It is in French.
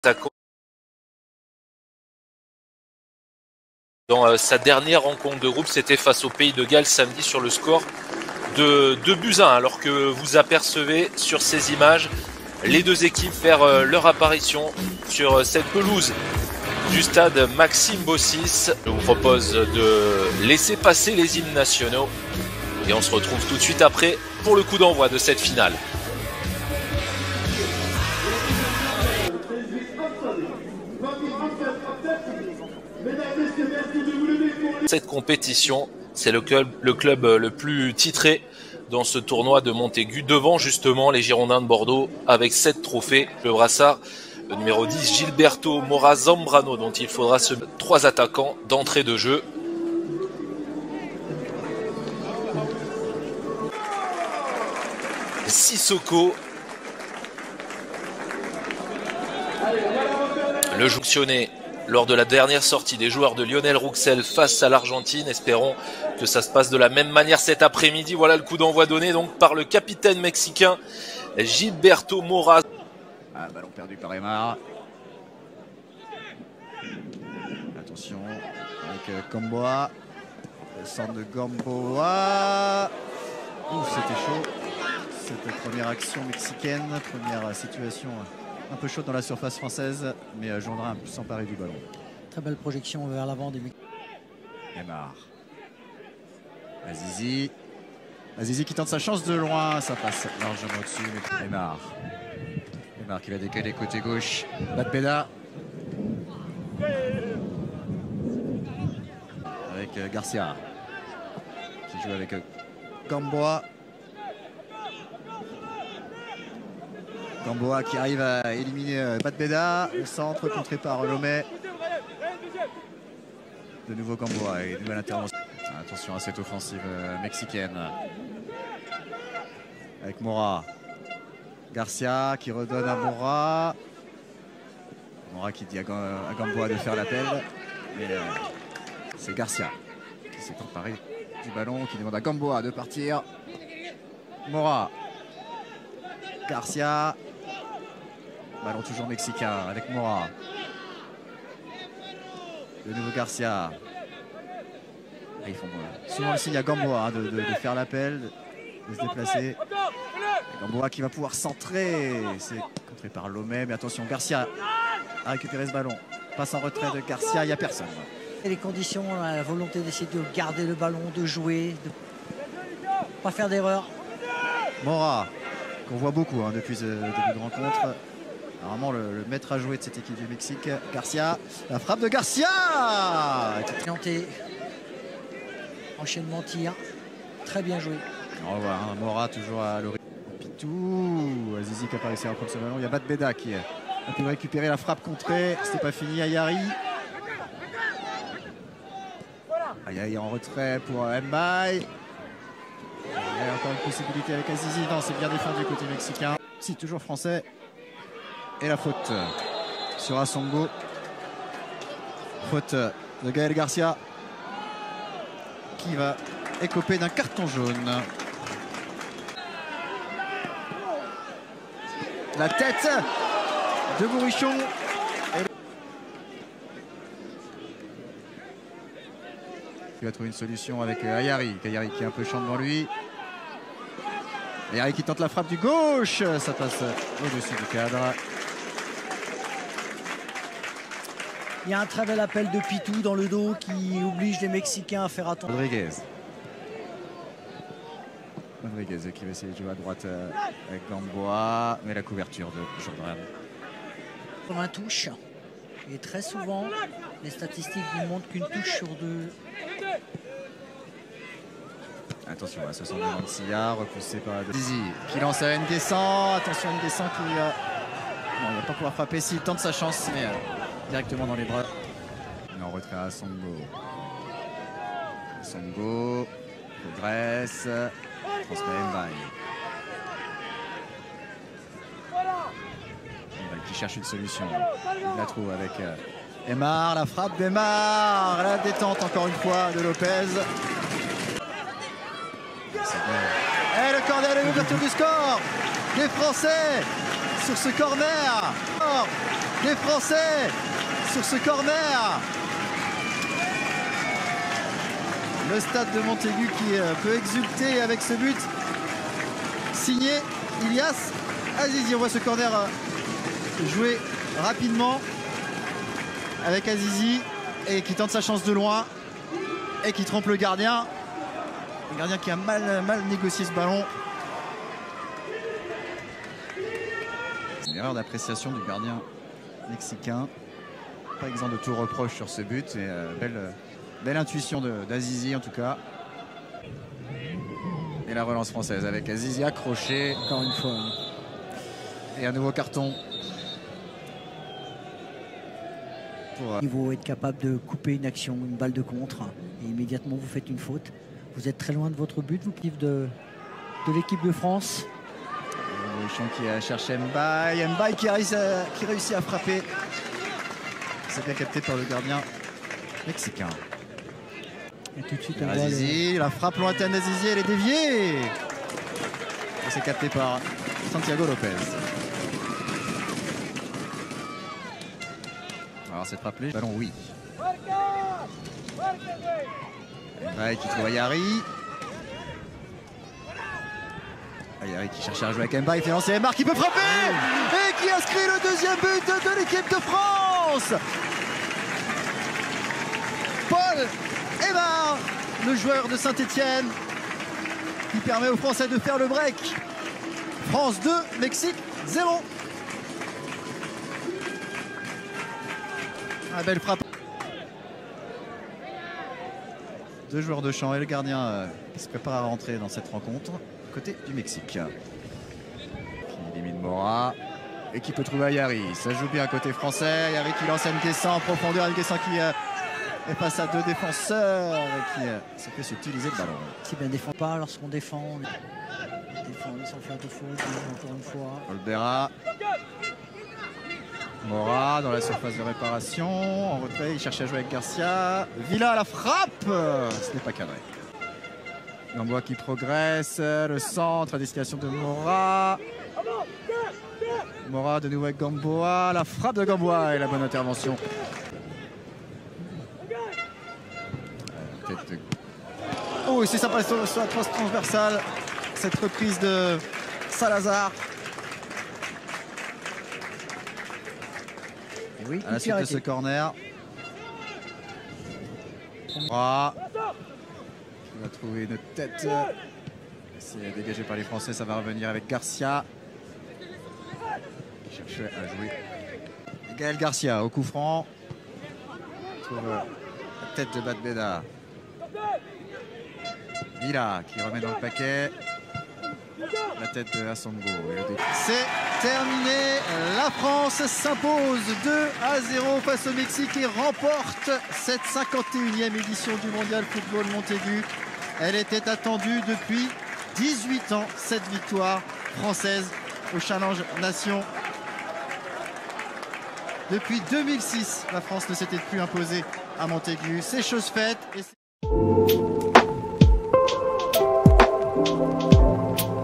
Dans sa dernière rencontre de groupe, c'était face au Pays de Galles samedi sur le score de 2-1, alors que vous apercevez sur ces images les deux équipes faire leur apparition sur cette pelouse du stade Maxime Bossis. Je vous propose de laisser passer les hymnes nationaux et on se retrouve tout de suite après pour le coup d'envoi de cette finale. Cette compétition, c'est le club le plus titré dans ce tournoi de Montaigu, devant justement les Girondins de Bordeaux avec 7 trophées. Le brassard, le numéro 10, Gilberto Mora Zambrano, dont il faudra se 3 attaquants d'entrée de jeu. Sissoko, le joutionné lors de la dernière sortie des joueurs de Lionel Rouxel face à l'Argentine. Espérons que ça se passe de la même manière cet après-midi. Voilà le coup d'envoi donné donc par le capitaine mexicain Gilberto Mora. Ballon perdu par Aymar. Attention avec Gamboa. Le centre de Gamboa. Ouf, c'était chaud. Cette première action mexicaine, première situation un peu chaude dans la surface française, mais Gendrin a pu s'emparer du ballon. Très belle projection vers l'avant des Aymar. Azizi. Azizi qui tente sa chance de loin, ça passe largement au-dessus. Aymar. Aymar qui va décaler côté gauche. Batbeda. Avec Garcia. Qui joue avec Gamboa. Gamboa qui arrive à éliminer Batbeda. Le centre contré par Lomé. De nouveau Gamboa et nouvelle intervention. Attention à cette offensive mexicaine. Avec Mora. Garcia qui redonne à Mora. Mora qui dit à Gamboa de faire l'appel. Mais c'est Garcia qui s'est emparé du ballon, qui demande à Gamboa de partir. Mora. Garcia. Ballon toujours mexicain avec Mora. De nouveau Garcia. Ils font souvent le signe à Gamboa de faire l'appel, de se déplacer. Et Gamboa qui va pouvoir centrer. C'est contré par Lomé, mais attention, Garcia a récupéré ce ballon. Passe en retrait de Garcia, il n'y a personne. Et les conditions, la volonté d'essayer de garder le ballon, de jouer, de ne pas faire d'erreur. Mora, qu'on voit beaucoup depuis ce début de rencontre. Vraiment le maître à jouer de cette équipe du Mexique. Garcia, la frappe de Garcia. Enchaînement tir, très bien joué. On voit Mora toujours à l'origine. Pitou, Azizi qui a pas réussi à reprendre ce ballon. Il y a Batbeda qui a pu récupérer la frappe contrée. C'était pas fini. Ayari. Ayari en retrait pour Mbaye. Il y a encore une possibilité avec Azizi. Non, c'est bien défendu côté mexicain. Si, toujours français. Et la faute sur Assongo. Faute de Gaël Garcia qui va écoper d'un carton jaune. La tête de Bourrichon. Il va trouver une solution avec Ayari. Ayari qui est un peu champ devant lui. Ayari qui tente la frappe du gauche. Ça passe au-dessus du cadre. Il y a un très bel appel de Pitou dans le dos qui oblige les Mexicains à faire attention. Rodriguez qui va essayer de jouer à droite avec Gamboa, mais la couverture de Gendrin. Pour un touche. Et très souvent, les statistiques nous montrent qu'une touche sur 2. Attention à 62 Mansilla, repoussé par Zizi qui lance à N'Guessan. Attention à N'Guessan qui il va pas pouvoir frapper s'il tente sa chance, mais directement dans les bras. Il est en retrait à Songo. Songo progresse, transmet Mbaye. Mbaye qui cherche une solution. Il la trouve avec Aymar, la frappe d'Aymar, la détente encore une fois de Lopez. Et le corner de l'ouverture du score des Français sur ce corner. des Français sur ce corner. Le stade de Montaigu qui peut exulter avec ce but signé Ilyas Azizi. On voit ce corner joué rapidement avec Azizi et qui tente sa chance de loin et qui trompe le gardien. Le gardien qui a mal négocié ce ballon. Une erreur d'appréciation du gardien mexicain. Pas exempt de tout reproche sur ce but. Et belle intuition d'Azizi en tout cas. Et la relance française avec Azizi accroché. Encore une fois. Et un nouveau carton. Il faut être capable de couper une action, une balle de contre. Et immédiatement vous faites une faute. Vous êtes très loin de votre but, vous privez de l'équipe de France. Bouchon qui a cherché Mbaye. Mbaye qui réussit à frapper. C'est bien capté par le gardien mexicain. Et tout de suite, Azizi, la frappe lointaine d'Azizi, elle est déviée. Et c'est capté par Santiago Lopez. Alors c'est frappé. Ballon, oui. Mbaye qui trouve Ayari. Ayari qui cherche à jouer avec Mbaye. Il fait lancer Mbaye qui peut frapper. Et qui inscrit le deuxième but de l'équipe de France. Paul Aymar, le joueur de Saint-Etienne, qui permet aux Français de faire le break. France 2, Mexique 0. Ah, belle frappe. Deux joueurs de champ et le gardien qui se prépare à rentrer dans cette rencontre côté du Mexique. Qui élimine Mora et qui peut trouver Ayari. Ça joue bien côté français. Ayari qui lance N'Guessan en profondeur. N'Guessan qui est face à deux défenseurs et qui se fait subtiliser le ballon. Si bien défend pas lorsqu'on défend. On défend sans faire de faute, encore une fois. Olbera. Mora dans la surface de réparation. En retrait, il cherche à jouer avec Garcia. Villa, la frappe. Ce n'est pas cadré. Gamboa qui progresse. Le centre à destination de Mora. Mora de nouveau avec Gamboa. La frappe de Gamboa et la bonne intervention. Oh, c'est sympa sur la transversale. Cette reprise de Salazar. Et oui, à la suite de ce corner. Mora. Il va trouver une tête. C'est dégagé par les Français, ça va revenir avec Garcia. Il cherchait à jouer. Gaël Garcia au coup franc. Il trouve la tête de Badbeda. Villa qui remet dans le paquet. La tête de Assongo. C'est terminé. La France s'impose 2-0 face au Mexique et remporte cette 51e édition du Mondial Football Montaigu. Elle était attendue depuis 18 ans, cette victoire française au Challenge Nation. Depuis 2006, la France ne s'était plus imposée à Montaigu. C'est chose faite. Et